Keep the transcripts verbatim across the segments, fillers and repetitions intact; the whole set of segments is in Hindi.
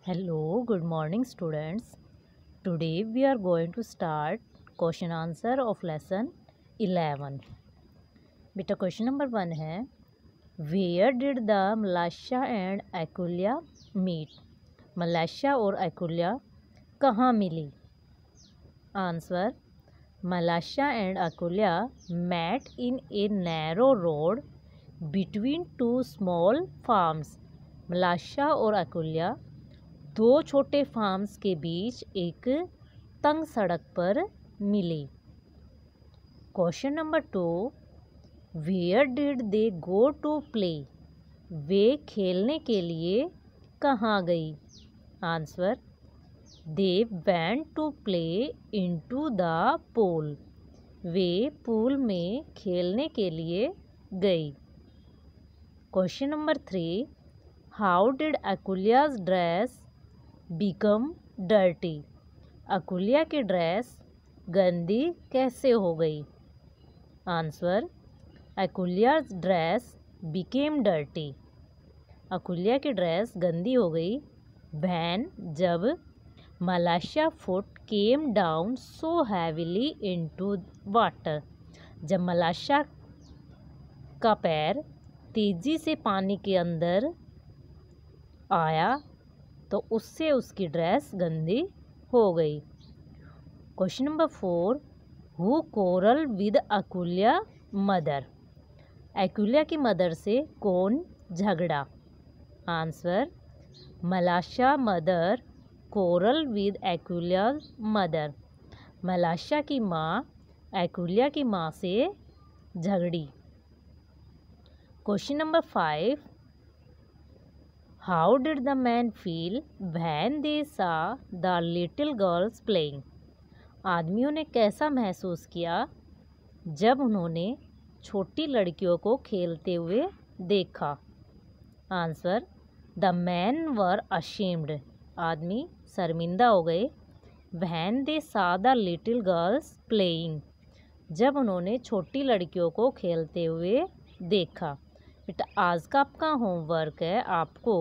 Hello, good morning students. Today we are going to start question answer of lesson eleven. बेटा क्वेश्चन नंबर वन है, where did the Malasha and Akulya meet? Malasha और एक्युलिया कहाँ मिली? Answer, Malasha and Akulya met in a narrow road between two small farms. Malasha और एक्युलिया दो छोटे फार्म्स के बीच एक तंग सड़क पर मिली। Question number two, where did they go to play? वे खेलने के लिए कहाँ गई? Answer, they went to play into the pool. वे पूल में खेलने के लिए गई। Question number three, how did Akulya's dress become dirty? Akulya की ड्रेस गंदी कैसे हो गई? Answer, Akulya's dress became dirty. Akulya की ड्रेस गंदी हो गई व्हेन जब Malasha foot came down so heavily into water. जब मलाशा का पैर तेजी से पानी के अंदर आया तो उससे उसकी ड्रेस गंदी हो गई। Question number four, who quarrel with Akulya mother? Akulya की मदर से कौन झगड़ा? Answer, Malasha mother quarrel with Akulya mother. Malasha की माँ एक्युलिया की माँ से झगड़ी। Question number five, how did the man feel when they saw the little girls playing? आदमियों ने कैसा महसूस किया जब उन्होंने छोटी लड़कियों को खेलते हुए देखा? Answer, the man were ashamed. आदमी शर्मिंदा हो गए when they saw the little girls playing. जब उन्होंने छोटी लड़कियों को खेलते हुए देखा। बेटा आज का आपका होमवर्क है, आपको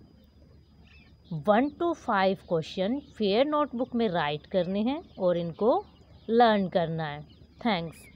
one two five question fair notebook में राइट करने हैं और इनको लर्न करना है। थैंक्स।